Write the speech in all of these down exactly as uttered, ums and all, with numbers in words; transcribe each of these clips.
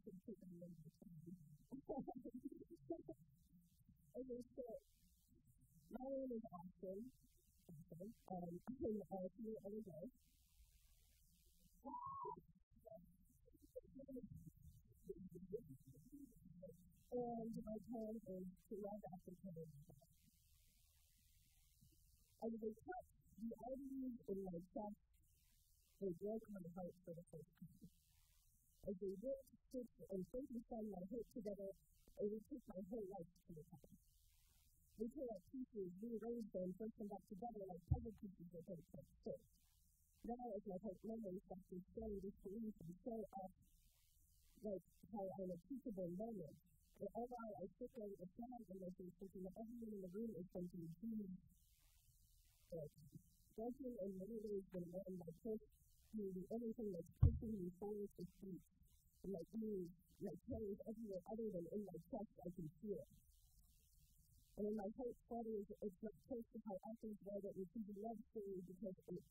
should take a little bit of time. Okay, so my name is Austin. Austin. Um, I'm a senior every day. And my plan is to love after ten. As they touch the arteries in my chest, they broke my heart for the first time. As they ripped, stitched, and Frankenstein my heart together, it would take my whole life to recover. They tear out pieces, rearrange them, put them back together like puzzle pieces that don't fit fit. Now, as my heart memory starts to show disbelief and show up like how I'm a teachable moment, and all while I sit there with a sound and I think thinking that everyone in the room is going to be huge. Dancing in many ways been one by push to anything that's pushing me forward to speak. And my ears, my toes, everywhere other than in my chest, I can feel it. And when my heart flutters, it's not close to how authors write it with the love story because it's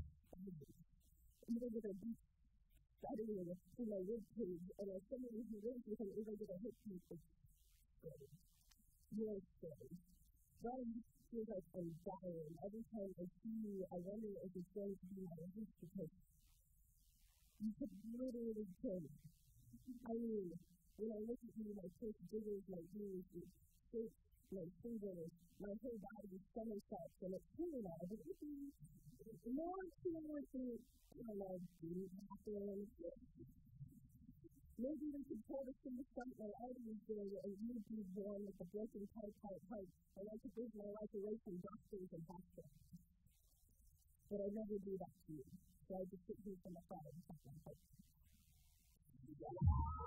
even with a deep studying through my rib cage, and as somebody who lives with an irregular hip piece, it's scary. Your story. One feels like I'm dying. Every time I see you, I wonder if it's going to be my life because you could literally kill me. I mean, when I look at you, my face jiggles, my knees, it shakes, my fingers, my whole body somersaults, and it's cool now, but it is more similar to, I don't know, didn't happen. Maybe we could tell the thing from my arteries there, and you'd be born with a broken pipe, pipe, pipe, and I could live my life away from doctors and hospitals. But I'd never do that to you, so I just sit here from the side and talk my heart.